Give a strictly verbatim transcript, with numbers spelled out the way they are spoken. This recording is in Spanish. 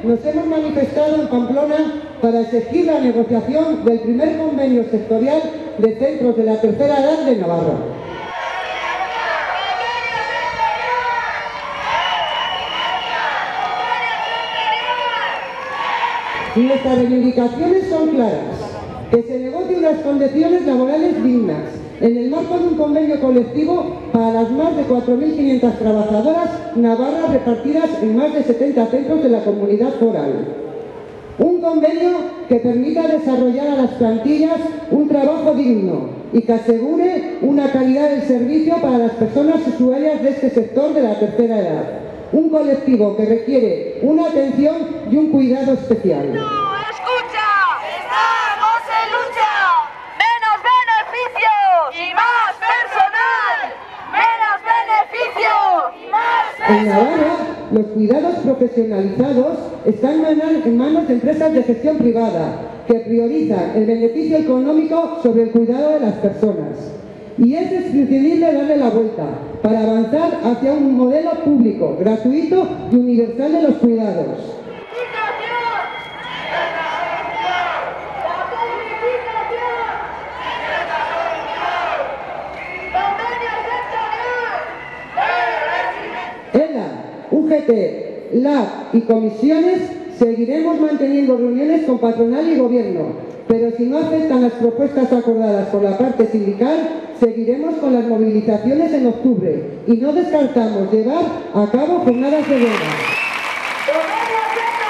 nos hemos manifestado en Pamplona para exigir la negociación del primer convenio sectorial de centros de la tercera edad de Navarra. Nuestras reivindicaciones son claras: que se negocie unas condiciones laborales dignas en el marco de un convenio colectivo para las más de cuatro mil quinientas trabajadoras navarras repartidas en más de setenta centros de la comunidad foral. Un convenio que permita desarrollar a las plantillas un trabajo digno y que asegure una calidad del servicio para las personas usuarias de este sector de la tercera edad. Un colectivo que requiere una atención y un cuidado especial. En Navarra, los cuidados profesionalizados están en manos de empresas de gestión privada que priorizan el beneficio económico sobre el cuidado de las personas. Y es imprescindible darle la vuelta para avanzar hacia un modelo público, gratuito y universal de los cuidados. U G T, L A B y comisiones seguiremos manteniendo reuniones con patronal y gobierno, pero si no aceptan las propuestas acordadas por la parte sindical, seguiremos con las movilizaciones en octubre y no descartamos llevar a cabo jornadas de huelga.